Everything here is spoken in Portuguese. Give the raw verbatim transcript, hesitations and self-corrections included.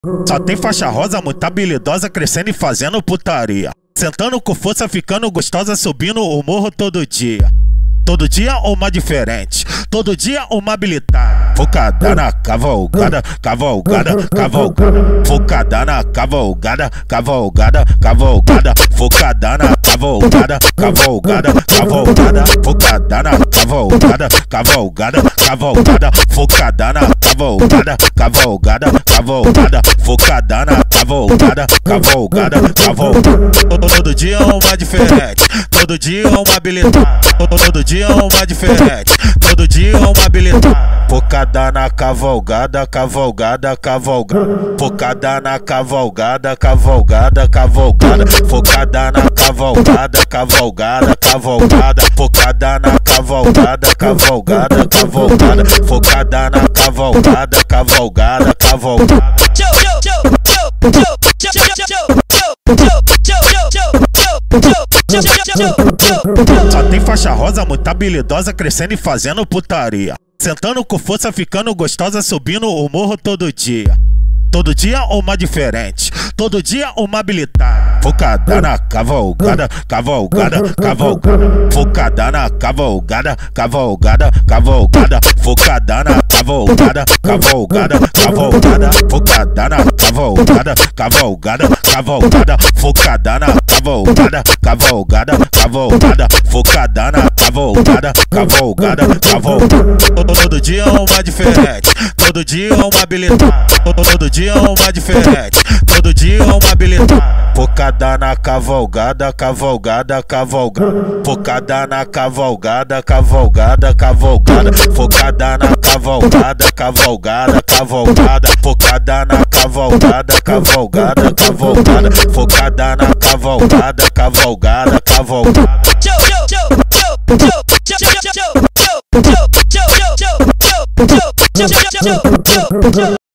Só tem faixa rosa muito habilidosa, crescendo e fazendo putaria. Sentando com força, ficando gostosa, subindo o morro todo dia. Todo dia uma diferente, todo dia uma habilitada. Focada na cavalgada, cavalgada, cavalgada. Focada na cavalgada, cavalgada, cavalgada. Focada na cavalgada, cavalgada, cavalgada. Focada na cavalgada, cavalgada, cavalgada. Focada na cavalgada, cavalgada, cavalgada. Focada na cavalgada, cavalgada, cavalgada. Todo dia uma diferente, todo dia uma habilitada. Todo dia uma diferente, todo dia uma habilitada. Focada na cavalgada, cavalgada, cavalgada. Focada na cavalgada, cavalgada, cavalgada. Focada na cavalgada, cavalgada, cavalgada. Focada na cavalgada, cavalgada, cavalgada. Focada na cavalgada, cavalgada, cavalgada. Só tem faixa rosa muito habilidosa, crescendo e fazendo putaria. Sentando com força, ficando gostosa, subindo o morro todo dia. Todo dia uma diferente, todo dia uma habilitada. Focada na cavalgada, cavalgada, cavalgada. Focada na cavalgada, cavalgada, cavalgada. Focada na cavalgada, cavalgada, cavalgada. Focada na cavalgada, cavalgada, cavalgada. Focada na cavalgada, cavalgada, cavalgada. Focada na cavalgada, cavalgada, cavalgada. Todo dia uma diferente, todo dia uma habilitada. Todo dia uma diferente, todo dia uma habilitada. Focada na cavalgada, cavalgada, cavalgada. Focada na cavalgada, cavalgada, cavalgada. Focada na cavalgada, cavalgada, cavalgada. Focada na cavalgada, cavalgada, cavalgada. Focada na cavalgada, cavalgada, cavalgada.